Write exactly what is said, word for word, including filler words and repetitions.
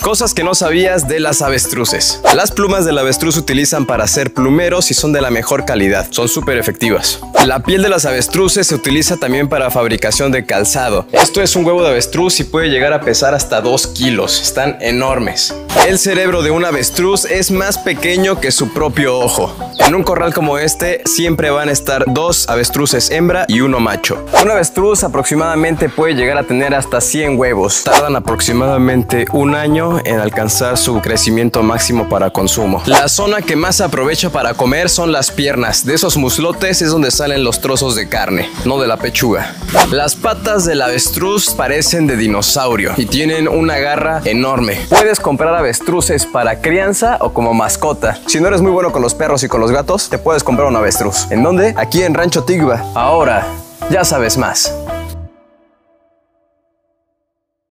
Cosas que no sabías de las avestruces. Las plumas del avestruz se utilizan para hacer plumeros y son de la mejor calidad. Son súper efectivas. La piel de las avestruces se utiliza también para fabricación de calzado. Esto es un huevo de avestruz y puede llegar a pesar hasta dos kilos. Están enormes. El cerebro de un avestruz es más pequeño que su propio ojo. En un corral como este siempre van a estar dos avestruces hembra y uno macho. Un avestruz aproximadamente puede llegar a tener hasta cien huevos. Tardan aproximadamente un año en alcanzar su crecimiento máximo para consumo. La zona que más se aprovecha para comer son las piernas. De esos muslotes es donde salen los trozos de carne, no de la pechuga. Las patas del avestruz parecen de dinosaurio y tienen una garra enorme. Puedes comprar avestruces para crianza o como mascota. Si no eres muy bueno con los perros y con los gatos, te puedes comprar un avestruz. ¿En dónde? Aquí en Rancho Tigba. Ahora ya sabes más.